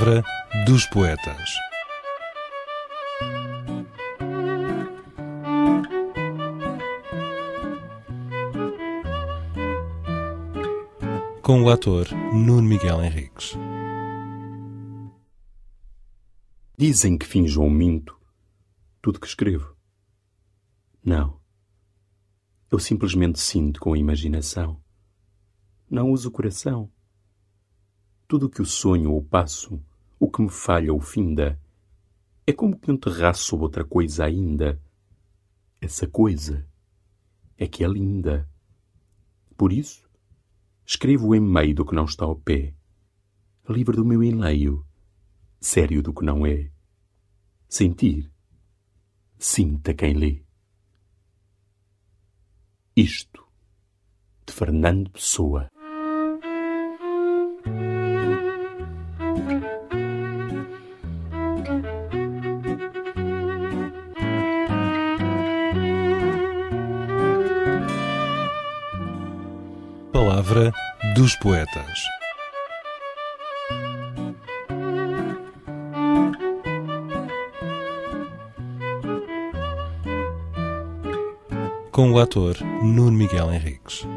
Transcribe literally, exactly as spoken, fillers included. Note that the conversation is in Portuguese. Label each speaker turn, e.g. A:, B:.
A: Palavra dos Poetas. Com o ator Nuno Miguel Henriques.
B: Dizem que finjo ou minto tudo que escrevo. Não. Eu simplesmente sinto com a imaginação. Não uso o coração. Tudo o que eu sonho ou passo, o que me falha ou finda, é como que um terraço sob outra coisa ainda. Essa coisa é que é linda. Por isso, escrevo em meio do que não está ao pé, livre do meu enleio, sério do que não é. Sentir, sinta quem lê. Isto, de Fernando Pessoa.
A: Palavra dos Poetas. Com o ator Nuno Miguel Henriques.